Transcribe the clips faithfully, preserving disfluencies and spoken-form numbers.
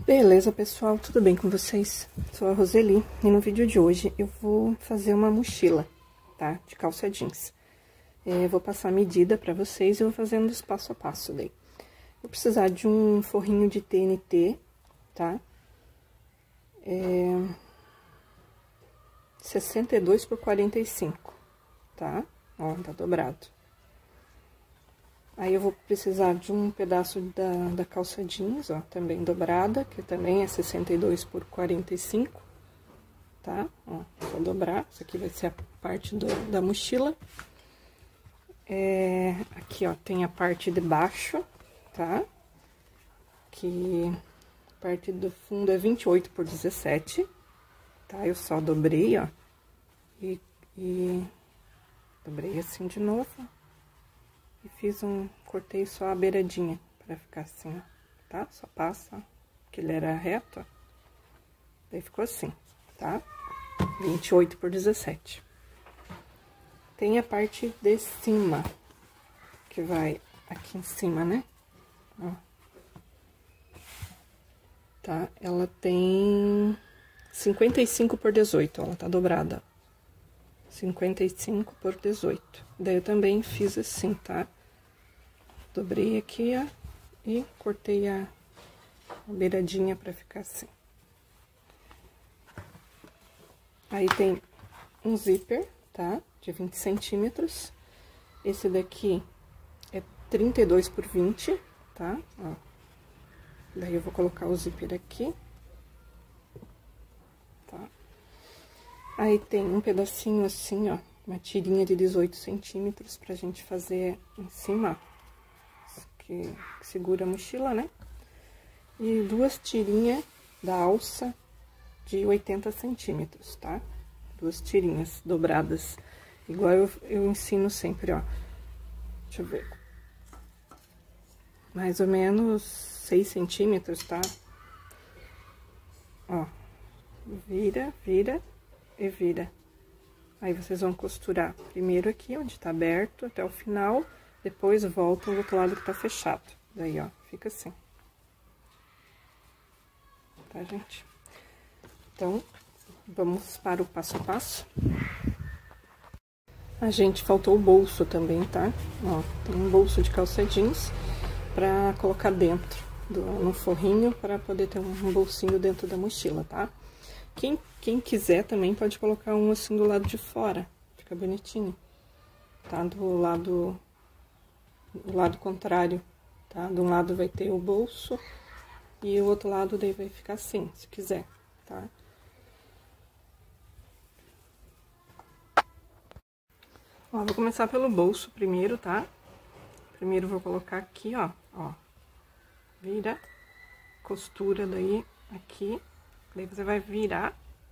Beleza, pessoal, tudo bem com vocês? Sou a Roseli e no vídeo de hoje eu vou fazer uma mochila, tá? De calça jeans. É, vou passar a medida pra vocês e eu vou fazendo os passo a passo daí. Vou precisar de um forrinho de T N T, tá? É... sessenta e dois por quarenta e cinco, tá? Ó, tá dobrado. Aí, eu vou precisar de um pedaço da, da calça jeans, ó, também dobrada, que também é sessenta e dois por quarenta e cinco, tá? Ó, vou dobrar, isso aqui vai ser a parte do, da mochila. É, aqui, ó, tem a parte de baixo, tá? Que a parte do fundo é vinte e oito por dezessete, tá? Eu só dobrei, ó, e, e dobrei assim de novo. E fiz um, cortei só a beiradinha, pra ficar assim, ó, tá? Só passa, ó, que ele era reto, ó. Daí ficou assim, tá? vinte e oito por dezessete. Tem a parte de cima, que vai aqui em cima, né? Ó. Tá? Ela tem cinquenta e cinco por dezoito, ó, ela tá dobrada, ó. cinquenta e cinco por dezoito. Daí, eu também fiz assim, tá? Dobrei aqui, ó, e cortei a, a beiradinha pra ficar assim. Aí, tem um zíper, tá? De vinte centímetros. Esse daqui é trinta e dois por vinte, tá? Ó. Daí, eu vou colocar o zíper aqui. Tá? Aí, tem um pedacinho assim, ó, uma tirinha de dezoito centímetros pra gente fazer em cima, ó, que segura a mochila, né? E duas tirinhas da alça de oitenta centímetros, tá? Duas tirinhas dobradas, igual eu, eu ensino sempre, ó. Deixa eu ver. Mais ou menos seis centímetros, tá? Ó, vira, vira e vira. Aí, vocês vão costurar primeiro aqui, onde tá aberto, até o final, depois volta do outro lado que tá fechado. Daí, ó, fica assim. Tá, gente? Então, vamos para o passo a passo. A gente, faltou o bolso também, tá? Ó, tem um bolso de calça jeans pra colocar dentro, do, no forrinho, pra poder ter um bolsinho dentro da mochila, tá? Quem, quem quiser também pode colocar um assim do lado de fora, fica bonitinho, tá? Do lado, do lado contrário, tá? De um lado vai ter o bolso e o outro lado daí vai ficar assim, se quiser, tá? Ó, vou começar pelo bolso primeiro, tá? Primeiro vou colocar aqui, ó, ó, vira, costura daí aqui. Daí, você vai virar,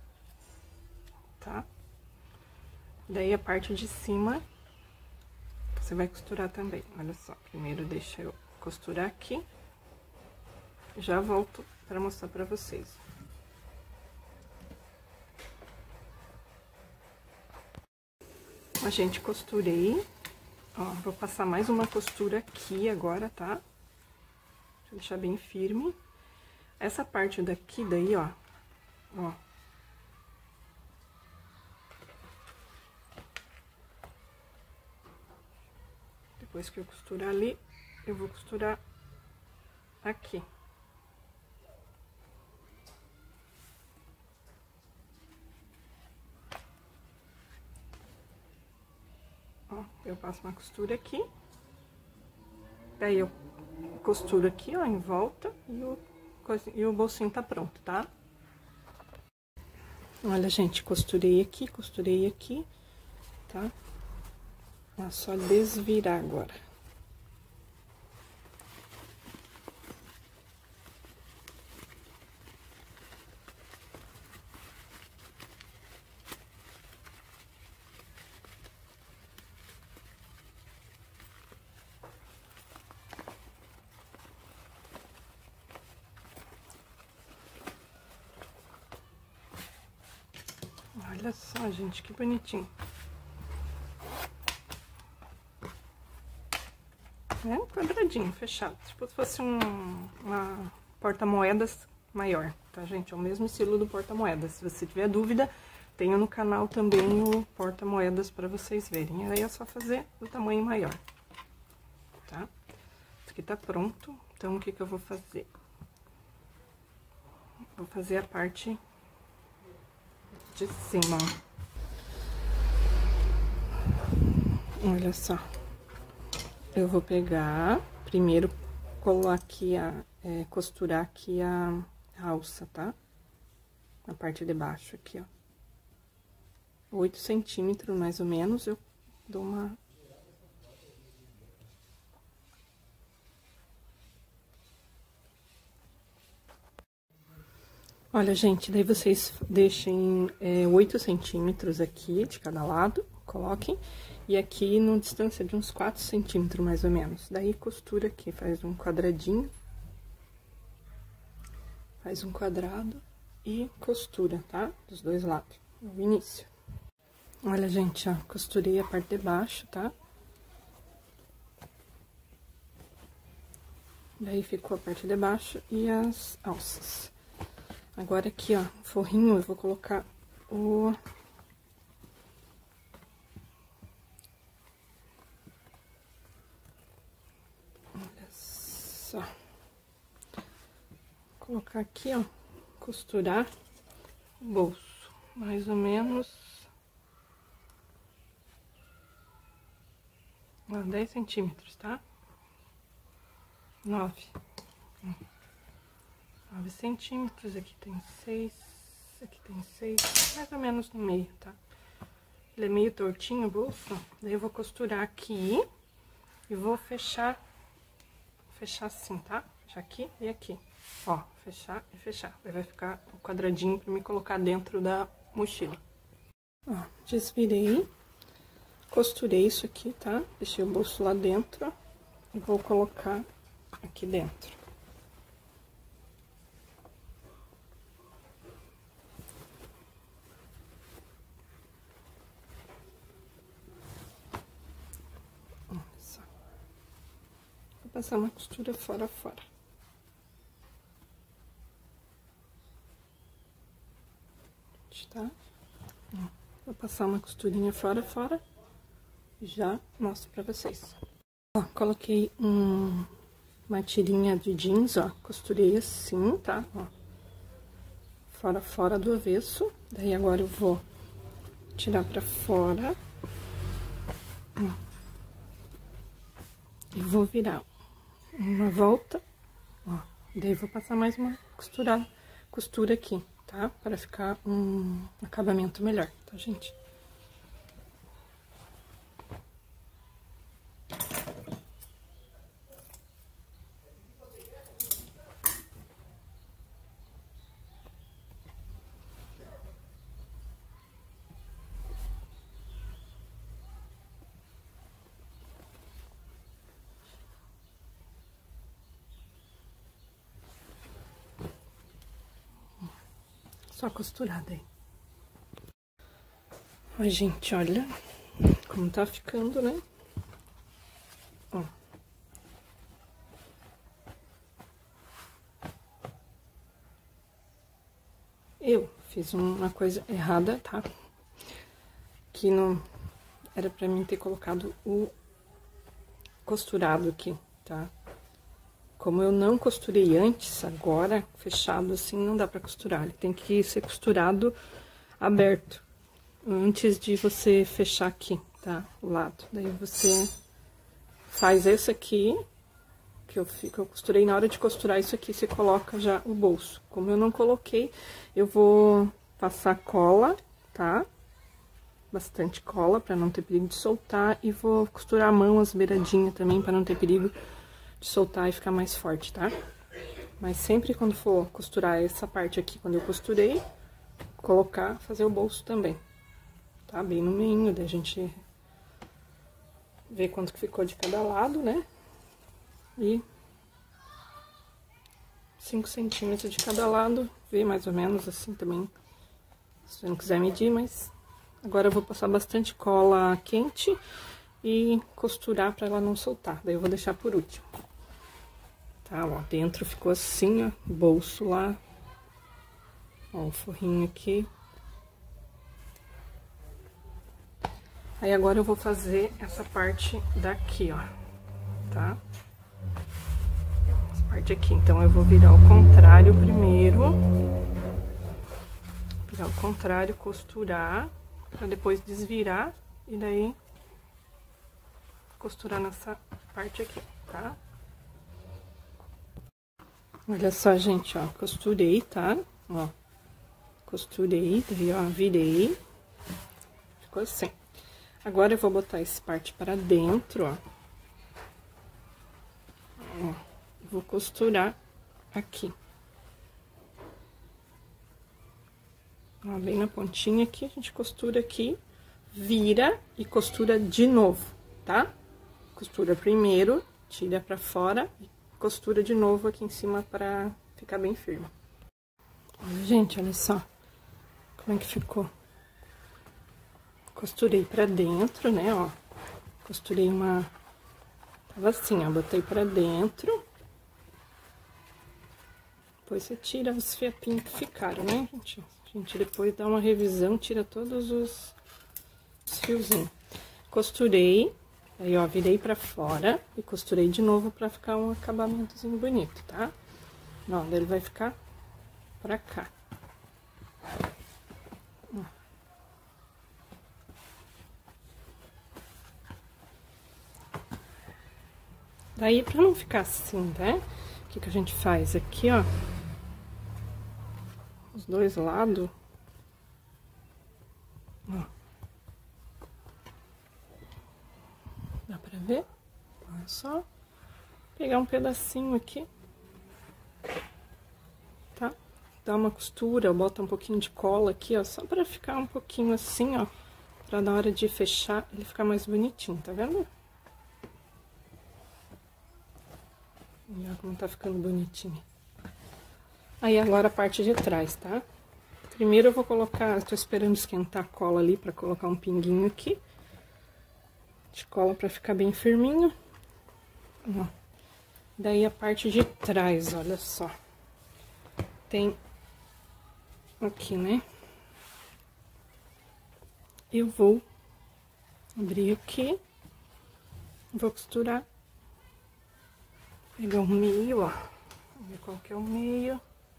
tá? Daí, a parte de cima, você vai costurar também. Olha só, primeiro deixa eu costurar aqui. Já volto pra mostrar pra vocês. A gente, costurei. Ó, vou passar mais uma costura aqui agora, tá? Deixa eu deixar bem firme. Essa parte daqui, daí, ó. Ó. Depois que eu costurar ali, eu vou costurar aqui. Ó, eu passo uma costura aqui. Daí, eu costuro aqui, ó, em volta, e o, e o bolsinho tá pronto, tá? Olha, gente, costurei aqui, costurei aqui, tá? É só desvirar agora. Olha só, gente, que bonitinho. É um quadradinho fechado, tipo se fosse um, uma porta-moedas maior, tá, gente? É o mesmo estilo do porta-moedas. Se você tiver dúvida, tenho no canal também o porta-moedas pra vocês verem. Aí é só fazer o tamanho maior, tá? Isso aqui tá pronto, então o que que eu vou fazer? Vou fazer a parte de cima, ó. Olha só. Eu vou pegar, primeiro, colar aqui a, é, costurar aqui a, a alça, tá? Na parte de baixo aqui, ó. oito centímetros, mais ou menos, eu dou uma... Olha, gente, daí vocês deixem é, oito centímetros aqui de cada lado, coloquem, e aqui no distância de uns quatro centímetros, mais ou menos. Daí, costura aqui, faz um quadradinho, faz um quadrado e costura, tá? Dos dois lados, no início. Olha, gente, ó, costurei a parte de baixo, tá? Daí, ficou a parte de baixo e as alças. Agora, aqui, ó, forrinho, eu vou colocar o... Olha só. Vou colocar aqui, ó, costurar o bolso, mais ou menos... Ó, dez centímetros, tá? Nove. nove centímetros, aqui tem seis, aqui tem seis, mais ou menos no meio, tá? Ele é meio tortinho o bolso, daí eu vou costurar aqui e vou fechar, fechar assim, tá? Fechar aqui e aqui, ó, fechar e fechar. Daí vai ficar o quadradinho pra me colocar dentro da mochila. Ó, desvirei, costurei isso aqui, tá? Deixei o bolso lá dentro e vou colocar aqui dentro. Passar uma costura fora a fora. Tá? Vou passar uma costurinha fora a fora e já mostro pra vocês. Ó, coloquei um, uma tirinha de jeans, ó, costurei assim, tá? Ó, fora a fora do avesso. Daí agora eu vou tirar pra fora. Ó, e vou virar uma volta, ó, daí vou passar mais uma costura, costura aqui, tá? Para ficar um acabamento melhor, tá, gente? Só costurada aí. Ó, gente, olha como tá ficando, né? Ó. Eu fiz uma coisa errada, tá? Que não era pra mim ter colocado o costurado aqui, tá? Como eu não costurei antes, agora, fechado assim, não dá pra costurar. Ele tem que ser costurado aberto, antes de você fechar aqui, tá? O lado. Daí você faz esse aqui, que eu, que eu costurei. Na hora de costurar isso aqui, você coloca já o bolso. Como eu não coloquei, eu vou passar cola, tá? Bastante cola, pra não ter perigo de soltar. E vou costurar a mão, as beiradinhas também, pra não ter perigo de soltar e ficar mais forte, tá? Mas sempre quando for costurar essa parte aqui, quando eu costurei, colocar, fazer o bolso também, tá? Bem no meio, daí a gente vê quanto que ficou de cada lado, né? E cinco centímetros de cada lado, vê mais ou menos assim também, se você não quiser medir, mas agora eu vou passar bastante cola quente e costurar pra ela não soltar, daí eu vou deixar por último. Tá, ó, dentro ficou assim, ó, bolso lá, Ó, o forrinho aqui. Aí, agora eu vou fazer essa parte daqui, ó, tá? Essa parte aqui. Então, eu vou virar ao contrário primeiro. Virar ao contrário, costurar, pra depois desvirar e daí costurar nessa parte aqui, tá? Olha só, gente, ó, costurei, tá? Ó, costurei, daí, ó, virei. Ficou assim. Agora, eu vou botar essa parte para dentro, ó. Ó, vou costurar aqui. Ó, bem na pontinha aqui, a gente costura aqui, vira e costura de novo, tá? Costura primeiro, tira pra fora e costura de novo aqui em cima pra ficar bem firme. Olha, gente, olha só como é que ficou. Costurei pra dentro, né, ó. Costurei uma... Tava assim, ó, botei pra dentro. Depois você tira os fiapinhos que ficaram, né, gente? A gente depois dá uma revisão, tira todos os, os fiozinhos. Costurei, aí, ó, virei pra fora e costurei de novo pra ficar um acabamentozinho bonito, tá? Ó, daí ele vai ficar pra cá. Ó. Daí, pra não ficar assim, né? O que que a gente faz aqui, ó? Os dois lados. Ó. Dá pra ver? É só pegar um pedacinho aqui, tá? Dá uma costura, bota um pouquinho de cola aqui, ó, só pra ficar um pouquinho assim, ó. Pra na hora de fechar, ele ficar mais bonitinho, tá vendo? Olha como tá ficando bonitinho. Aí, agora a parte de trás, tá? Primeiro eu vou colocar, tô esperando esquentar a cola ali pra colocar um pinguinho aqui. De cola pra ficar bem firminho. Ó. Daí a parte de trás, olha só. Tem aqui, né? Eu vou abrir aqui. Vou costurar. Pegar o meio, ó. Vamos ver qual que é o meio.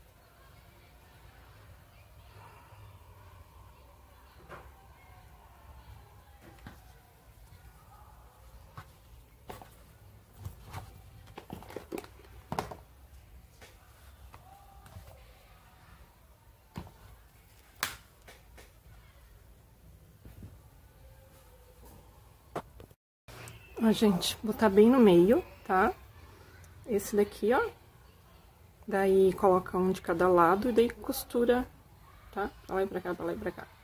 Ó, gente, botar bem no meio, tá? Esse daqui, ó. Daí, coloca um de cada lado e daí costura, tá? Pra lá e pra cá, pra lá e pra cá.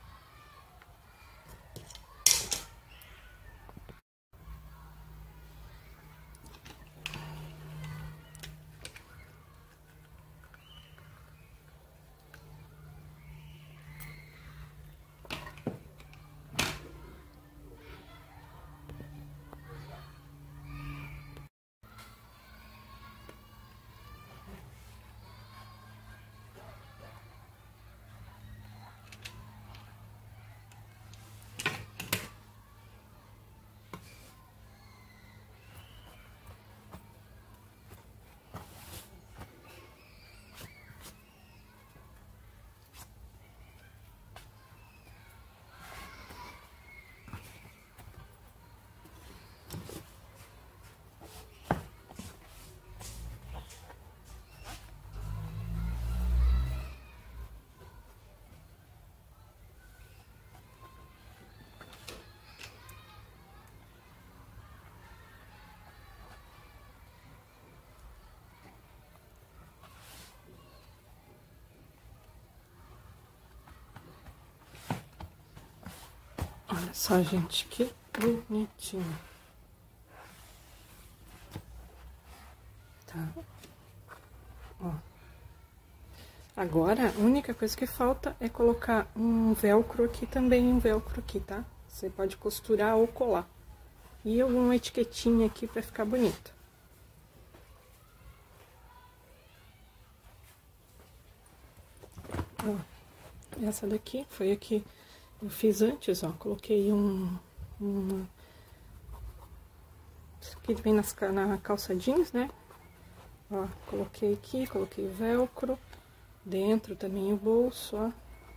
Olha só, gente, que bonitinho. Tá? Ó. Agora, a única coisa que falta é colocar um velcro aqui também, um velcro aqui, tá? Você pode costurar ou colar. E alguma etiquetinha aqui pra ficar bonito. Ó. essa daqui foi a que eu fiz antes, ó. Coloquei um... uma... Isso aqui vem nas, na calça jeans, né? Ó, coloquei aqui, coloquei velcro. Dentro também o bolso, ó.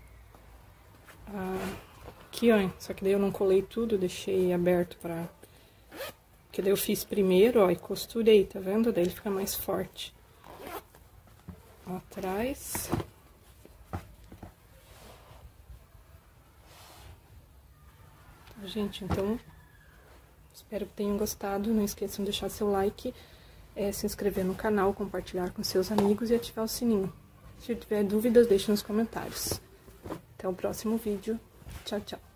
Ah, aqui, ó. Só que daí eu não colei tudo, deixei aberto pra... Porque daí eu fiz primeiro, ó, e costurei, tá vendo? Daí ele fica mais forte. Ó, atrás. Tá, gente? Então, espero que tenham gostado. Não esqueçam de deixar seu like, é, se inscrever no canal, compartilhar com seus amigos e ativar o sininho. Se tiver dúvidas, deixe nos comentários. Até o próximo vídeo. Tchau, tchau.